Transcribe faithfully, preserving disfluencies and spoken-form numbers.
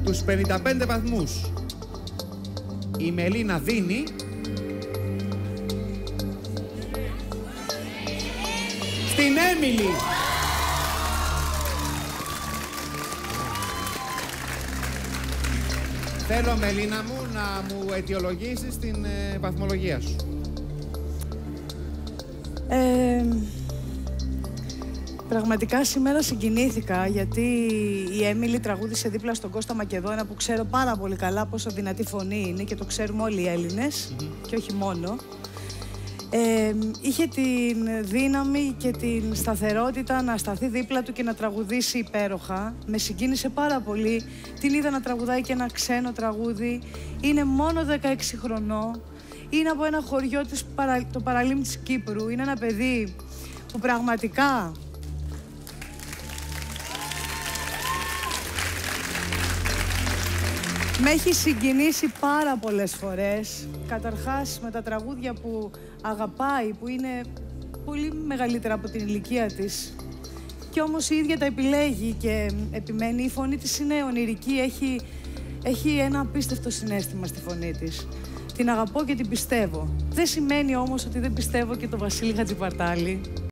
τους πενήντα πέντε βαθμούς η Μελίνα δίνει στην Έμιλη. Θέλω, Μελίνα μου, να μου αιτιολογήσεις την ε, βαθμολογία σου. Ε, πραγματικά σήμερα συγκινήθηκα, γιατί η Έμιλη τραγούδισε δίπλα στον Κώστα Μακεδόνα, που ξέρω πάρα πολύ καλά πόσο δυνατή φωνή είναι και το ξέρουμε όλοι οι Έλληνες, mm-hmm. και όχι μόνο. Ε, είχε την δύναμη και την σταθερότητα να σταθεί δίπλα του και να τραγουδήσει υπέροχα. Με συγκίνησε πάρα πολύ. Την είδα να τραγουδάει και ένα ξένο τραγούδι. Είναι μόνο δεκαέξι χρονών. Είναι από ένα χωριό της, το Παραλίμνη της Κύπρου. Είναι ένα παιδί που πραγματικά με έχει συγκινήσει πάρα πολλές φορές. Καταρχάς με τα τραγούδια που αγαπάει, που είναι πολύ μεγαλύτερα από την ηλικία της. Και όμως η ίδια τα επιλέγει και επιμένει. Η φωνή της είναι ονειρική, έχει, έχει ένα απίστευτο συναίσθημα στη φωνή της. Την αγαπώ και την πιστεύω. Δεν σημαίνει όμως ότι δεν πιστεύω και τον Βασίλη Χατζηπαρτάλη.